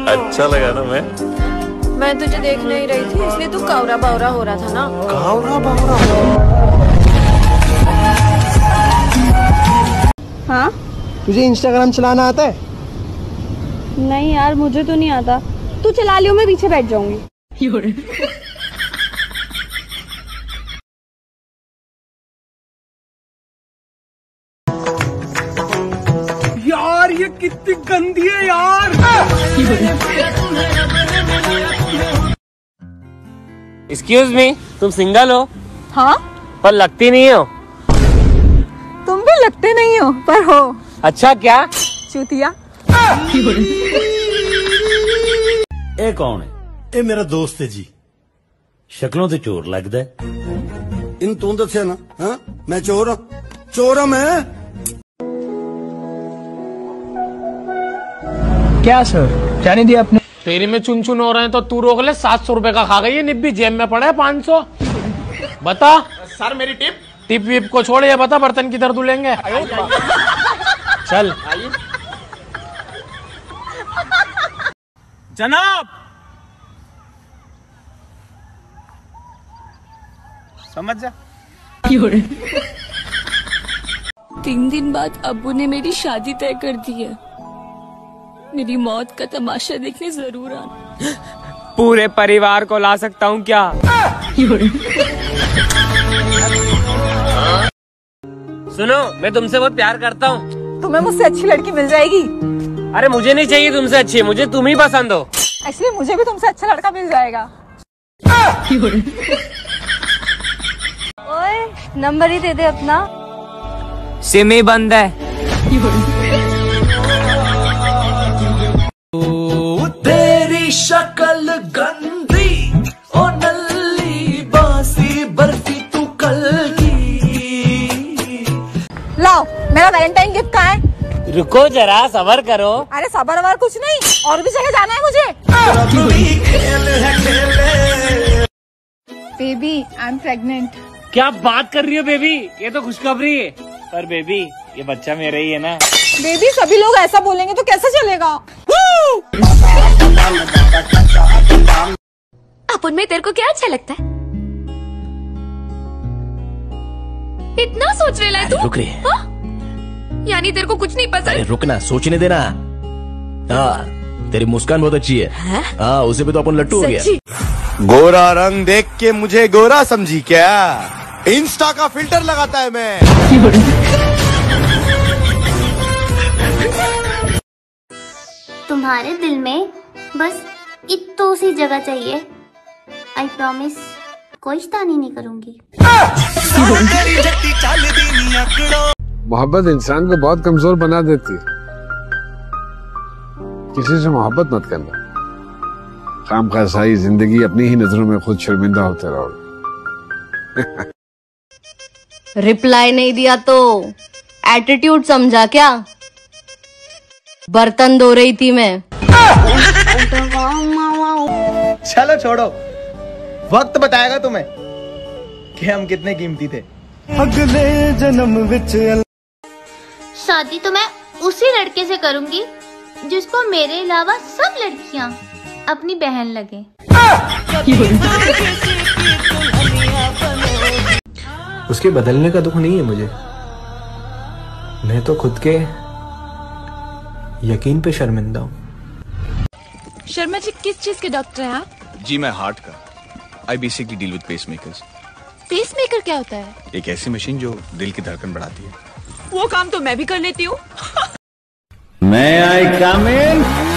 अच्छा लगा ना मैं तुझे देख नहीं रही थी इसलिए तू कावरा बावरा हो रहा था ना। कावरा बावरा? हाँ तुझे इंस्टाग्राम चलाना आता है? नहीं यार मुझे तो नहीं आता। तू चला लियो मैं पीछे बैठ जाऊंगी। यार ये कितनी गंदी है यार। एक्सक्यूज मी, तुम सिंगल हो? हाँ पर लगती नहीं हो। तुम भी लगते नहीं हो पर हो। अच्छा क्या? चूतिया। ਇਹ ਕੌਣ ਹੈ? ਇਹ ਮੇਰਾ ਦੋਸਤ ਹੈ ਜੀ। ਸ਼ਕਲੋਂ ਤੇ ਚੋਰ ਲੱਗਦਾ ਹੈ। इन तू दसिया ना? हाँ मैं चोर हाँ? चोर हाँ मैं? क्या सर जाने दिया आपने? तेरी में चुन चुन हो रहे हैं तो तू रोक ले। 700 रुपए का खा गई है निब्बी, जेब में पड़ा है 500। बता सर मेरी टिप। टिप विप को छोड़, ये बता बर्तन किधर धुलेंगे? चल जनाब समझ जा। 3 दिन बाद अब्बू ने मेरी शादी तय कर दी है। मेरी मौत का तमाशा देखने जरूर आना। पूरे परिवार को ला सकता हूँ क्या? सुनो, मैं तुमसे बहुत प्यार करता हूँ। तुम्हें मुझसे अच्छी लड़की मिल जाएगी। अरे मुझे नहीं चाहिए तुमसे अच्छी, मुझे तुम ही पसंद हो। एक्चुअली मुझे भी तुमसे अच्छा लड़का मिल जाएगा। ओए नंबर ही दे दे अपना। सिम ही बंद है। तेरी शक्ल गंदी ओ नल्ली बासी बर्फी तू कल की। लाओ मेरा वैलेंटाइन गिफ्ट कहाँ है? रुको जरा, सबर करो। अरे सबर वबर कुछ नहीं, और भी जगह जाना है मुझे। Baby I am pregnant. क्या बात कर रही हो बेबी? ये तो खुशखबरी है। पर बेबी ये बच्चा मेरा ही है ना। बेबी सभी लोग ऐसा बोलेंगे तो कैसे चलेगा? अपन में तेरे को क्या अच्छा लगता है? इतना सोच रहा है तू? रुक रही है। हाँ? यानी तेरे को कुछ नहीं पसंद? अरे रुकना, सोचने देना। हाँ तेरी मुस्कान बहुत अच्छी है। हाँ उसे भी तो अपन लट्टू हो गया। गोरा रंग देख के मुझे गोरा समझी क्या? इंस्टा का फिल्टर लगाता है मैं। तुम्हारे दिल में बस इत्तो सी जगह चाहिए। आई प्रॉमिस कोई शैतानी नहीं करूंगी। मोहब्बत इंसान को बहुत कमजोर बना देती है। किसी से मोहब्बत मत करना। खामखा सारी जिंदगी अपनी ही नजरों में खुद शर्मिंदा होते रहोगे। रिप्लाई नहीं दिया तो एटीट्यूड समझा क्या? बर्तन धो रही थी मैं। चलो छोड़ो, वक्त बताएगा तुम्हें कि हम कितने कीमती थे। अगले जन्म विच शादी तो मैं उसी लड़के से करूंगी जिसको मेरे अलावा सब लड़कियां अपनी बहन लगे। उसके बदलने का दुख नहीं है मुझे। मैं तो खुद के यकीन पे शर्मिंदा हूँ। शर्मा जी किस चीज के डॉक्टर हैं आप? जी मैं हार्ट का। I basically deal with pacemakers. Pacemaker क्या होता है? एक ऐसी मशीन जो दिल की धड़कन बढ़ाती है। वो काम तो मैं भी कर लेती हूँ। मैं आई कम इन।